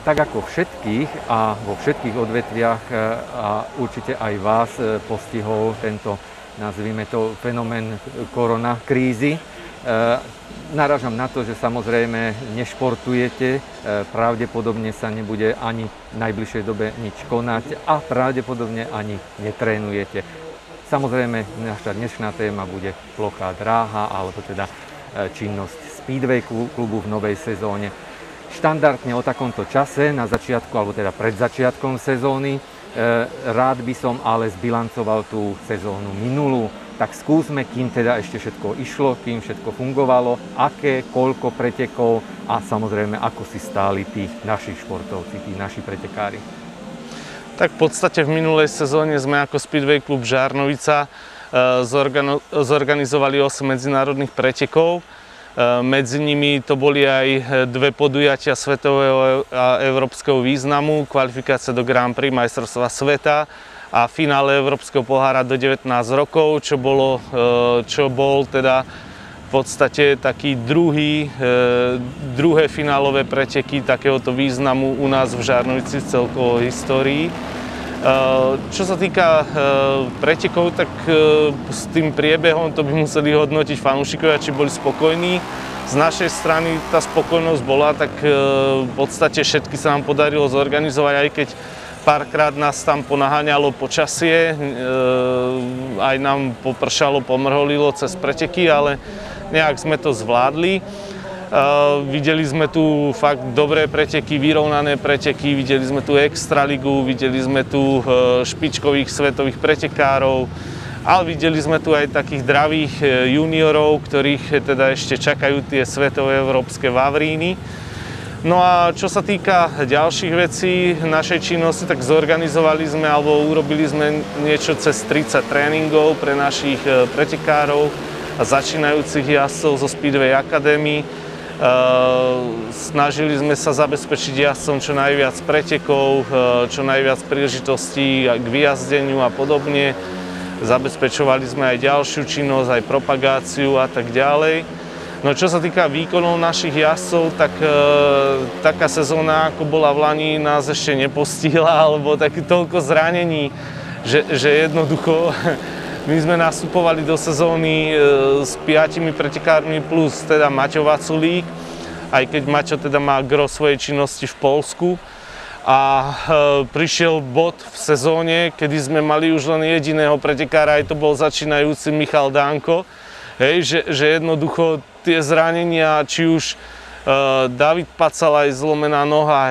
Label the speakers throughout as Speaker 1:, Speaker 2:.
Speaker 1: tak ako všetkých a vo všetkých odvetviach a určite aj vás postihol tento, nazvime to, fenomén koronakrízy. Narážam na to, že samozrejme nešportujete, pravdepodobne sa nebude ani v najbližšej dobe nič konať a pravdepodobne ani netrénujete. Samozrejme, naša dnešná téma bude plochá dráha, alebo teda činnosť Speedway klubu v novej sezóne. Štandardne o takomto čase, na začiatku, alebo teda pred začiatkom sezóny, rád by som ale zbilancoval tú sezónu minulú. Tak skúsme, kým teda ešte všetko išlo, kým všetko fungovalo, aké, koľko pretekov a samozrejme, ako si stáli tí naši športovci, tí naši pretekári.
Speaker 2: Tak v podstate v minulej sezóne sme ako Speedway klub Žarnovica zorganizovali 8 medzinárodných pretekov. Medzi nimi to boli aj dve podujatia svetového a európskeho významu, kvalifikácia do Grand Prix majstrovstva sveta a finále Európskeho pohára do 19 rokov, čo bol teda v podstate taký druhé finálové preteky takéhoto významu u nás v Žarnovici v celkovej histórii. Čo sa týka pretekov, tak s tým priebehom to by museli hodnotiť fanúšikovia, či boli spokojní. Z našej strany tá spokojnosť bola, tak v podstate všetky sa nám podarilo zorganizovať, aj keď párkrát nás tam ponaháňalo počasie, aj nám popršalo, pomrholilo cez preteky, ale nejak sme to zvládli. Videli sme tu fakt dobré preteky, vyrovnané preteky, videli sme tu extraligu, videli sme tu špičkových svetových pretekárov, ale videli sme tu aj takých dravých juniorov, ktorých teda ešte čakajú tie svetové európske vavríny. No a čo sa týka ďalších vecí našej činnosti, tak zorganizovali sme alebo urobili sme niečo cez 30 tréningov pre našich pretekárov a začínajúcich jazdcov zo Speedway Academy. Snažili sme sa zabezpečiť jazdcom čo najviac pretekov, čo najviac príležitostí k vyjazdeniu a podobne. Zabezpečovali sme aj ďalšiu činnosť, aj propagáciu a tak ďalej. No čo sa týka výkonov našich jazdcov, tak taká sezóna, ako bola v Lani, nás ešte nepostihla, alebo taký toľko zranení, že jednoducho my sme nastupovali do sezóny s 5 pretekármi plus teda Maťo Vaculík, aj keď Maťo teda má gro svojej činnosti v Poľsku. A prišiel bod v sezóne, kedy sme mali už len jediného pretekára, aj to bol začínajúci Michal Danko. Hej, že jednoducho tie zranenia, či už David Pacalaj zlomená noha,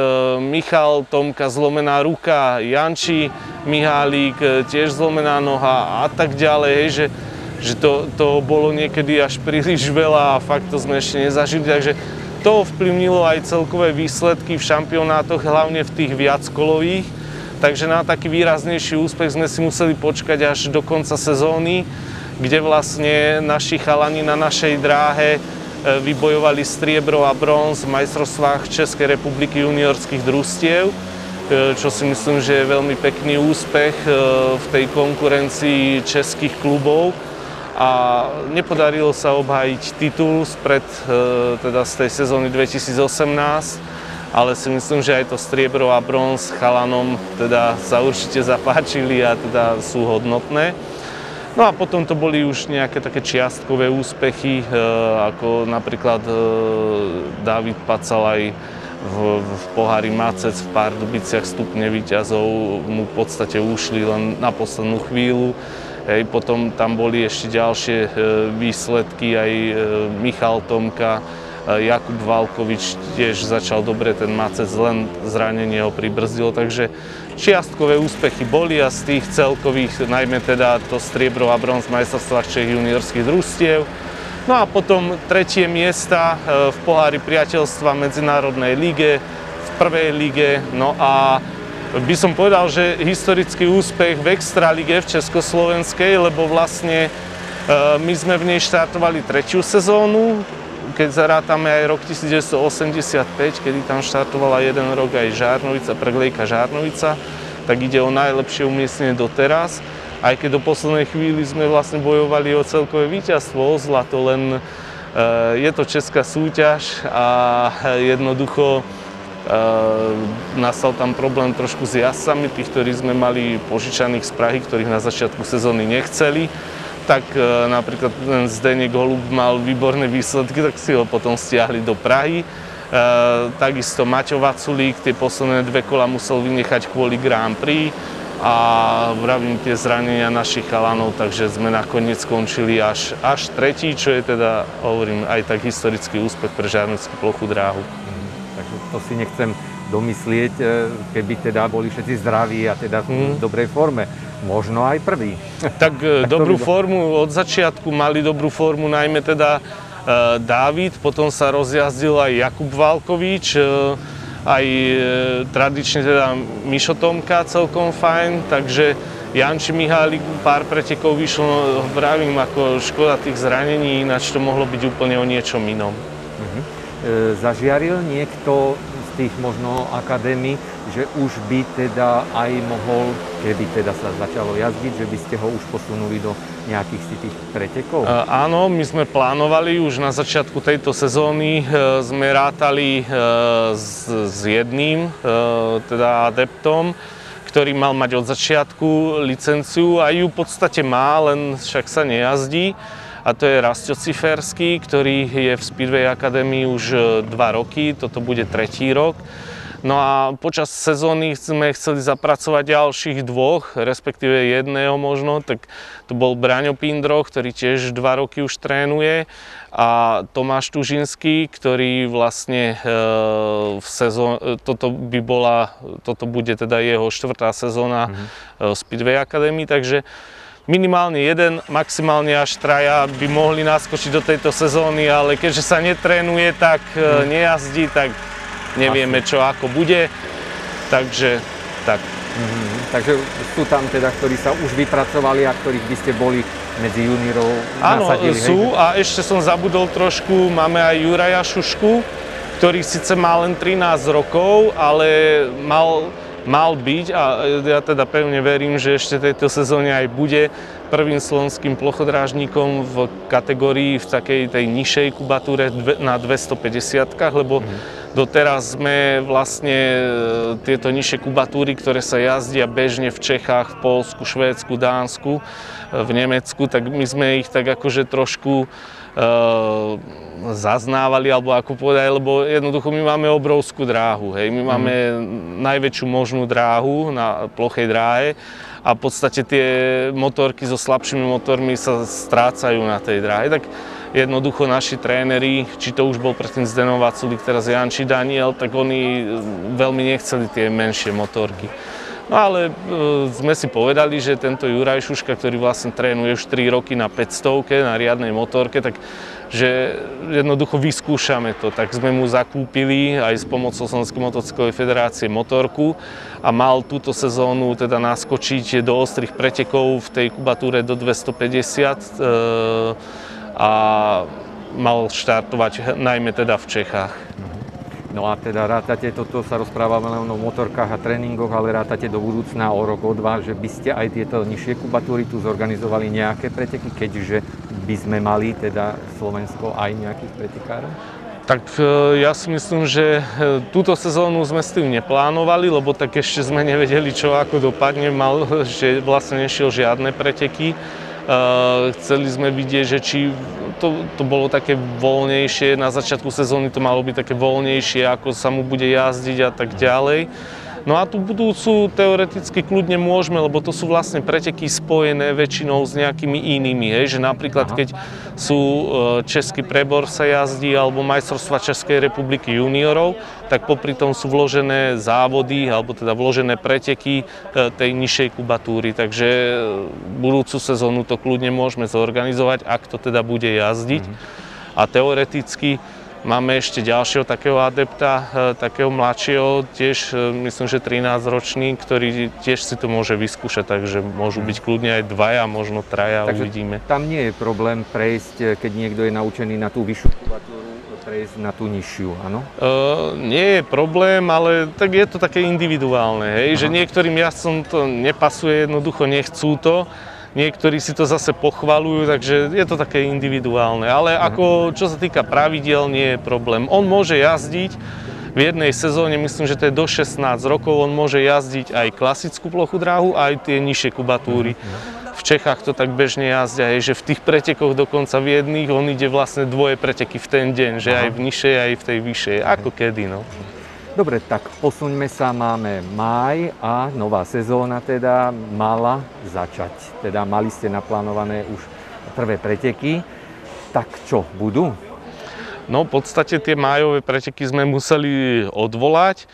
Speaker 2: Michal Tomka zlomená ruka, Janči Mihálík tiež zlomená noha a tak ďalej, že to bolo niekedy až príliš veľa a fakt to sme ešte nezažili, takže to ovplyvnilo aj celkové výsledky v šampionátoch, hlavne v tých viackolových, takže na taký výraznejší úspech sme si museli počkať až do konca sezóny, kde vlastne naši chalani na našej dráhe vybojovali striebro a bronz v majstrovstvách Českej republiky juniorských družstiev, čo si myslím, že je veľmi pekný úspech v tej konkurencii českých klubov. A nepodarilo sa obhájiť titul teda z tej sezóny 2018, ale si myslím, že aj to striebro a bronz chalanom teda sa určite zapáčili a teda sú hodnotné. No a potom to boli už nejaké také čiastkové úspechy, ako napríklad David Pacalaj v pohári Macec v Pardubiciach stupne víťazov mu v podstate ušli len na poslednú chvíľu. Hej, potom tam boli ešte ďalšie výsledky, aj Michal Tomka, Jakub Valkovič tiež začal dobre ten Macec, len zranenie ho pribrzdilo, takže čiastkové úspechy boli a z tých celkových, najmä teda to striebro a bronz v majstrovstvách Čech juniorských družstiev. No a potom tretie miesta v pohári priateľstva Medzinárodnej lige, v prvej lige, no a by som povedal, že historický úspech v extralige v Československej, lebo vlastne my sme v nej štartovali tretiu sezónu, keď zarátame aj rok 1985, kedy tam štartovala jeden rok aj Žarnovica, Preglejka Žarnovica, tak ide o najlepšie umiestnenie doteraz. Aj keď do poslednej chvíli sme vlastne bojovali o celkové víťazstvo, o zlato, len je to česká súťaž a jednoducho Nastal tam problém trošku s jazdcami, tých, ktorí sme mali požičaných z Prahy, ktorých na začiatku sezóny nechceli. Tak napríklad ten Zdeněk Holub mal výborné výsledky, tak si ho potom stiahli do Prahy. Takisto Maťo Vaculík tie posledné 2 kola musel vynechať kvôli Grand Prix a vravím tie zranenia našich chalanov, takže sme nakoniec skončili až 3., čo je teda, hovorím, aj tak historický úspech pre Žarnockú plochú dráhu.
Speaker 1: Takže to si nechcem domyslieť, keby teda boli všetci zdraví a teda v dobrej forme. Možno aj prvý.
Speaker 2: Tak dobrú formu od začiatku mali dobrú formu najmä teda Dávid, potom sa rozjazdil aj Jakub Valkovič, aj tradične teda Mišo Tomka celkom fajn, takže Janči Mihálik pár pretekov vyšlo, vravím, ako škoda tých zranení, ináč to mohlo byť úplne o niečom inom.
Speaker 1: Zažiaril niekto z tých možno akadémií, že už by teda aj mohol, keby teda sa začalo jazdiť, že by ste ho už posunuli do nejakých si tých pretekov?
Speaker 2: Áno, my sme plánovali už na začiatku tejto sezóny, sme rátali s jedným, teda adeptom, ktorý mal mať od začiatku licenciu a ju v podstate má, len však sa nejazdí. A to je Rastio Ciferský, ktorý je v Speedway Academy už 2 roky, toto bude 3. rok. No a počas sezóny sme chceli zapracovať ďalších 2, respektíve jedného možno, tak to bol Braňo Pindro, ktorý tiež 2 roky už trénuje, a Tomáš Tužinský, ktorý vlastne toto bude teda jeho 4. sezóna Speedway Academy, takže minimálne 1, maximálne až 3 by mohli naskočiť do tejto sezóny, ale keďže sa netrénuje, tak nejazdí, tak nevieme, čo ako bude. Takže tak.
Speaker 1: Takže sú tam teda, ktorí sa už vypracovali a ktorých by ste boli medzi juniorov nasadili?
Speaker 2: Áno, sú, a ešte som zabudol trošku, máme aj Juraja Šušku, ktorý síce má len 13 rokov, ale mal byť, a ja teda pevne verím, že ešte tejto sezóne aj bude prvým slovenským plochodrážnikom v kategórii v takej tej nižšej kubatúre na 250-kách, lebo doteraz sme vlastne tieto nižšie kubatúry, ktoré sa jazdia bežne v Čechách, v Poľsku, Švédsku, Dánsku, v Nemecku, tak my sme ich tak akože trošku zaznávali, alebo ako povedať, lebo jednoducho my máme obrovskú dráhu, hej, my máme najväčšiu možnú dráhu na plochej dráhe a v podstate tie motorky so slabšími motormi sa strácajú na tej dráhe, tak jednoducho naši tréneri, či to už bol predtým Zdeno Vaculík, teraz Janči Daniel, tak oni veľmi nechceli tie menšie motorky. No ale sme si povedali, že tento Juraj Šuška, ktorý vlastne trénuje už 3 roky na 500 na riadnej motorke, tak že jednoducho vyskúšame to. Tak sme mu zakúpili aj s pomocou Slovenskej motocyklovej federácie motorku a mal túto sezónu teda naskočiť do ostrých pretekov v tej kubatúre do 250 a mal štartovať najmä teda v Čechách.
Speaker 1: No a teda rátate, toto sa rozprávame len o motorkách a tréningoch, ale rátate do budúcna o rok, o 2, že by ste aj tieto nižšie kubatúry tu zorganizovali nejaké preteky, keďže by sme mali teda Slovensko aj nejakých pretekárov?
Speaker 2: Tak ja si myslím, že túto sezónu sme s tým neplánovali, lebo tak ešte sme nevedeli, čo ako dopadne, že vlastne nešiel žiadne preteky. Chceli sme vidieť, že či to bolo také voľnejšie, na začiatku sezóny to malo byť také voľnejšie, ako sa mu bude jazdiť a tak ďalej. No a tú budúcu teoreticky kľudne môžeme, lebo to sú vlastne preteky spojené väčšinou s nejakými inými, hej, že napríklad keď sú Český prebor sa jazdí alebo majstrovstvá Českej republiky juniorov, tak popri tom sú vložené závody alebo teda vložené preteky tej nižšej kubatúry, takže budúcu sezónu to kľudne môžeme zorganizovať, ak to teda bude jazdiť. A teoreticky máme ešte ďalšieho takého adepta, takého mladšieho, tiež myslím, že 13-ročný, ktorý tiež si to môže vyskúšať, takže môžu byť kľudne aj 2, možno 3,
Speaker 1: takže
Speaker 2: uvidíme.
Speaker 1: Tam nie je problém prejsť, keď niekto je naučený na tú vyššiu kubatúru, prejsť na tú nižšiu, áno?
Speaker 2: Nie je problém, ale tak je to také individuálne, hej, že niektorým jazdcom to nepasuje, jednoducho nechcú to. Niektorí si to zase pochvaľujú, takže je to také individuálne. Ale ako čo sa týka pravidiel, nie je problém. On môže jazdiť, v jednej sezóne, myslím, že to je do 16 rokov, on môže jazdiť aj klasickú plochu dráhu, aj tie nižšie kubatúry. V Čechách to tak bežne jazdia, že v tých pretekoch dokonca v jedných on ide vlastne dvoje preteky v ten deň, že aj v nižšej, aj v tej vyššej, ako kedy, no.
Speaker 1: Dobre, tak posuňme sa, máme máj a nová sezóna teda mala začať. Teda mali ste naplánované už prvé preteky, tak čo, budú?
Speaker 2: No v podstate tie májové preteky sme museli odvolať.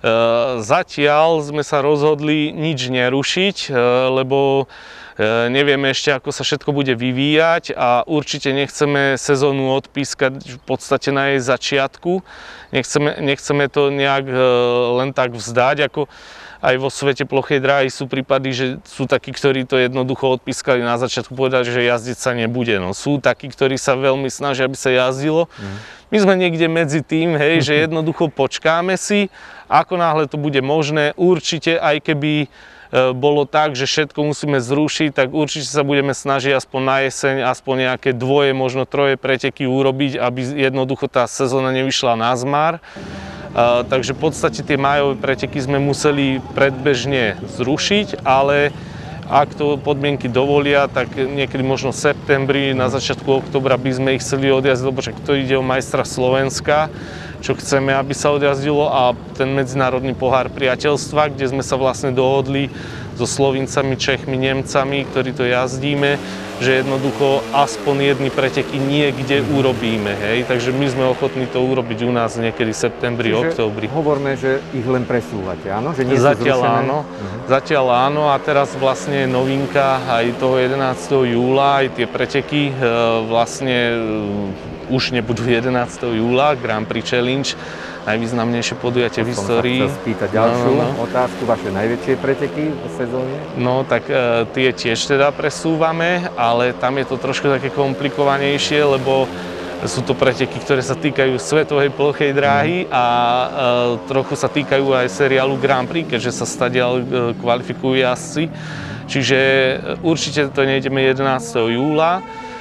Speaker 2: Zatiaľ sme sa rozhodli nič nerušiť, lebo nevieme ešte, ako sa všetko bude vyvíjať a určite nechceme sezónu odpískať v podstate na jej začiatku. Nechceme to nejak len tak vzdať, ako aj vo svete plochej dráhy sú prípady, že sú takí, ktorí to jednoducho odpískali na začiatku, povedať, že jazdiť sa nebude. No, sú takí, ktorí sa veľmi snažia, aby sa jazdilo. My sme niekde medzi tým, hej, že jednoducho počkáme si, ako náhle to bude možné. Určite, aj keby bolo tak, že všetko musíme zrušiť, tak určite sa budeme snažiť aspoň na jeseň, aspoň nejaké dvoje, možno troje preteky urobiť, aby jednoducho tá sezóna nevyšla na zmar. Takže v podstate tie májové preteky sme museli predbežne zrušiť, ale ak to podmienky dovolia, tak niekedy možno v septembri, na začiatku októbra by sme ich chceli odjazdiť, lebo však to ide o majstra Slovenska, čo chceme, aby sa odjazdilo, a ten medzinárodný pohár priateľstva, kde sme sa vlastne dohodli so Slovincami, Čechmi, Nemcami, ktorí to jazdíme, že jednoducho aspoň jedny preteky niekde urobíme, hej. Takže my sme ochotní to urobiť u nás niekedy v septembri, októbri.
Speaker 1: Hovoríme, že ich len presúvate, áno? Že nie sú
Speaker 2: Zatiaľ
Speaker 1: zrušené?
Speaker 2: áno, zatiaľ áno, a teraz vlastne je novinka aj toho 11. júla, aj tie preteky vlastne už nebudú 11. júla, Grand Prix Challenge, najvýznamnejšie podujatie v histórii.
Speaker 1: Som sa chcel spýtať ďalšiu otázku, vaše najväčšie preteky v sezóne?
Speaker 2: No tak tie tiež teda presúvame, ale tam je to trošku také komplikovanejšie, lebo sú to preteky, ktoré sa týkajú svetovej plochej dráhy a trochu sa týkajú aj seriálu Grand Prix, keďže sa stadiaľ kvalifikujú jazdci. Čiže určite to nejdeme 11. júla.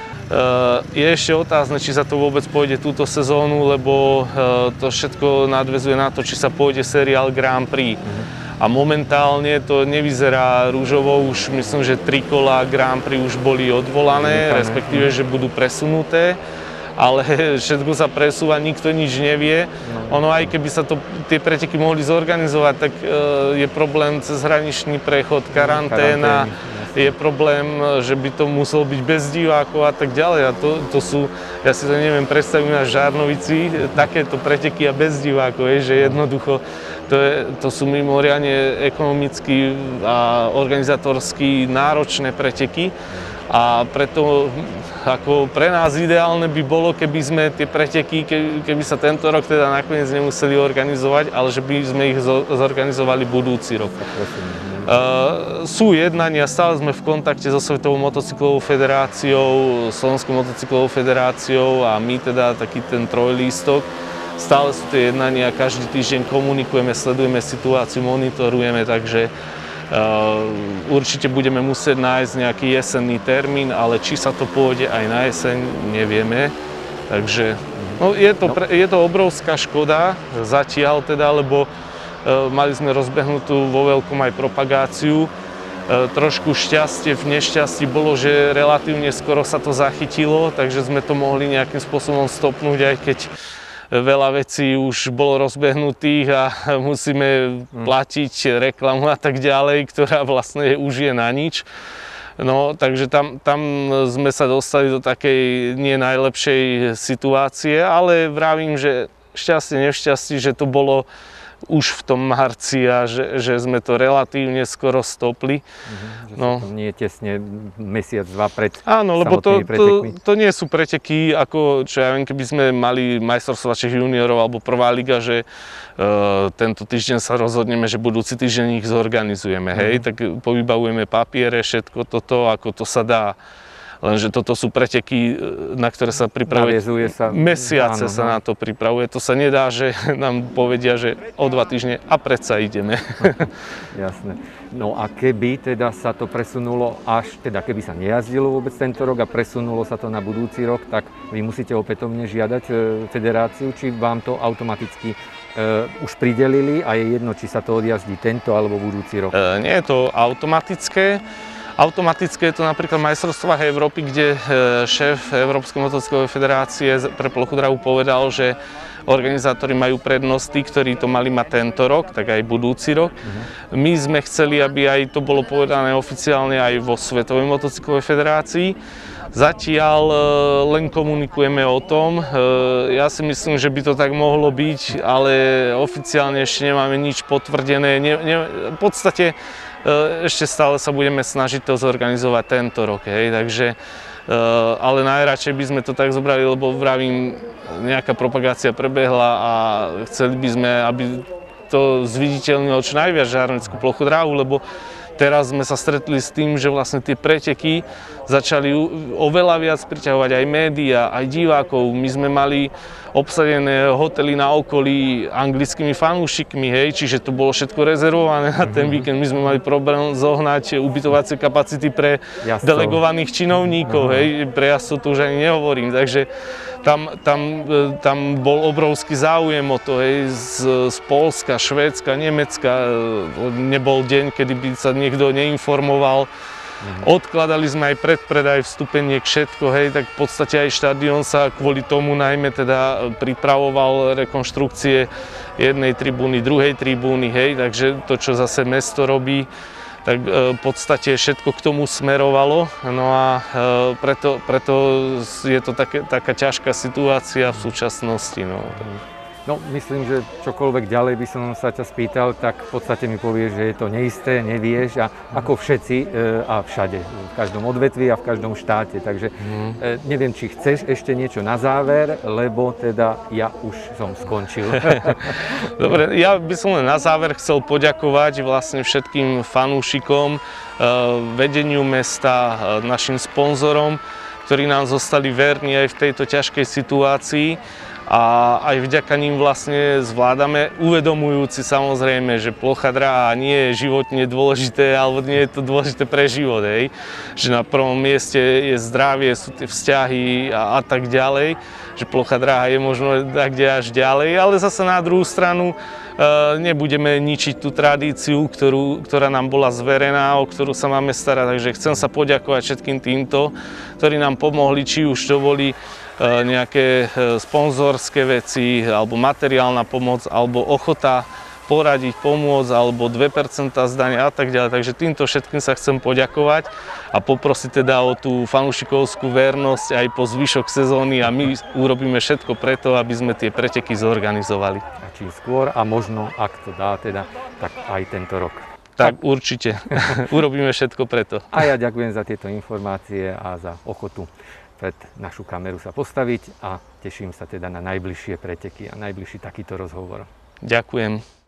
Speaker 2: Je ešte otázne, či sa to vôbec pôjde túto sezónu, lebo to všetko nadväzuje na to, či sa pôjde seriál Grand Prix. A momentálne to nevyzerá rúžovo, už myslím, že 3 kola Grand Prix už boli odvolané, respektíve, že budú presunuté. Ale všetko sa presúva, nikto nič nevie. Ono, aj keby sa tie preteky mohli zorganizovať, tak je problém cezhraničný prechod, karanténa. Je problém, že by to muselo byť bez divákov a tak ďalej. A to sú, ja si to neviem predstaviť na Žarnovici, takéto preteky a bez divákov, že jednoducho to sú mimoriadne ekonomicky a organizátorsky náročné preteky. A preto ako pre nás ideálne by bolo, keby sme tie preteky, keby sa tento rok teda nakoniec nemuseli organizovať, ale že by sme ich zorganizovali budúci rok. Sú jednania, stále sme v kontakte so Svetovou motocyklovou federáciou, Slovenskou motocyklovou federáciou a my teda taký ten trojlístok. Stále sú tie jednania, každý týždeň komunikujeme, sledujeme situáciu, monitorujeme, takže určite budeme musieť nájsť nejaký jesenný termín, ale či sa to pôjde aj na jeseň, nevieme. Takže no, je to obrovská škoda zatiaľ teda, lebo mali sme rozbehnutú vo veľkom aj propagáciu. Trošku šťastie v nešťastí bolo, že relatívne skoro sa to zachytilo, takže sme to mohli nejakým spôsobom stopnúť, aj keď veľa vecí už bolo rozbehnutých a musíme platiť reklamu a tak ďalej, ktorá vlastne už je na nič. No, takže tam sme sa dostali do takej nie najlepšej situácie, ale vravím, že šťastie, nešťastie, že to bolo už v tom marci a že sme to relatívne skoro stopli.
Speaker 1: No. Nie tesne mesiac, dva pred
Speaker 2: áno, lebo
Speaker 1: pretekmi.
Speaker 2: To nie sú preteky ako, čo ja viem, keby sme mali majstrovstvá Čech juniorov alebo prvá liga, že tento týždeň sa rozhodneme, že budúci týždeň ich zorganizujeme, hej, tak povybavujeme papiere, všetko toto, ako to sa dá. Lenže toto sú preteky, na ktoré sa pripravuje mesiace, sa na to pripravuje. To sa nedá, že nám povedia, že o 2 týždne a predsa ideme.
Speaker 1: Jasné. No a keby teda sa to presunulo keby sa nejazdilo vôbec tento rok a presunulo sa to na budúci rok, tak vy musíte opätovne žiadať federáciu, či vám to automaticky už pridelili a je jedno, či sa to odjazdí tento alebo budúci rok?
Speaker 2: Nie je to automatické. Automatické je to napríklad v majstrovstvách Európy, kde šéf Európskej motocyklovej federácie pre plochu drahu povedal, že organizátori majú prednosť, tí, ktorí to mali mať tento rok, tak aj budúci rok. My sme chceli, aby aj to bolo povedané oficiálne aj vo Svetovej motocyklovej federácii. Zatiaľ len komunikujeme o tom. Ja si myslím, že by to tak mohlo byť, ale oficiálne ešte nemáme nič potvrdené. V podstate ešte stále sa budeme snažiť to zorganizovať tento rok, takže ale najradšej by sme to tak zobrali, lebo vravím, nejaká propagácia prebehla a chceli by sme, aby to zviditeľnilo čo najviac žarneckú plochu dráhu, lebo teraz sme sa stretli s tým, že vlastne tie preteky začali oveľa viac priťahovať aj médiá, aj divákov. My sme mali obsadené hotely na okolí anglickými fanúšikmi, čiže to bolo všetko rezervované na ten víkend. My sme mali problém zohnať ubytovacie kapacity pre delegovaných činovníkov, pre jazdcov to už ani nehovorím, takže tam bol obrovský záujem o to, z Poľska, Švédska, Nemecka. Nebol deň, kedy by sa niekto neinformoval. Odkladali sme aj predpredaj, vstupeniek, všetko, tak v podstate aj štadión sa kvôli tomu najmä teda pripravoval rekonštrukcie jednej tribúny, druhej tribúny, takže to, čo zase mesto robí, tak v podstate všetko k tomu smerovalo, no a preto je to taká ťažká situácia v súčasnosti.
Speaker 1: No, myslím, že čokoľvek ďalej by som sa ťa spýtal, tak v podstate mi povieš, že je to neisté, nevieš a ako všetci a všade, v každom odvetví a v každom štáte. Takže neviem, či chceš ešte niečo na záver, lebo teda ja už som skončil.
Speaker 2: Dobre, ja by som len na záver chcel poďakovať vlastne všetkým fanúšikom, vedeniu mesta, našim sponzorom, ktorí nám zostali verní aj v tejto ťažkej situácii. A aj vďaka ním vlastne zvládame, uvedomujúci samozrejme, že plocha dráha nie je životne dôležité, alebo nie je to dôležité pre život, že na prvom mieste je zdravie, sú tie vzťahy a tak ďalej, že plocha dráha je možno kde až ďalej, ale zase na druhú stranu nebudeme ničiť tú tradíciu, ktorá nám bola zverená, o ktorú sa máme starať, takže chcem sa poďakovať všetkým týmto, ktorí nám pomohli, či už to boli nejaké sponzorské veci, alebo materiálna pomoc, alebo ochota poradiť, pomôcť, alebo 2% zdania a tak ďalej. Takže týmto všetkým sa chcem poďakovať a poprosiť teda o tú fanúšikovskú vernosť aj po zvyšok sezóny a my urobíme všetko preto, aby sme tie preteky zorganizovali.
Speaker 1: A čím skôr a možno, ak to dá teda, tak aj tento rok.
Speaker 2: Tak určite. Urobíme všetko preto.
Speaker 1: A ja ďakujem za tieto informácie a za ochotu pred našu kameru sa postaviť a teším sa teda na najbližšie preteky a najbližší takýto rozhovor.
Speaker 2: Ďakujem.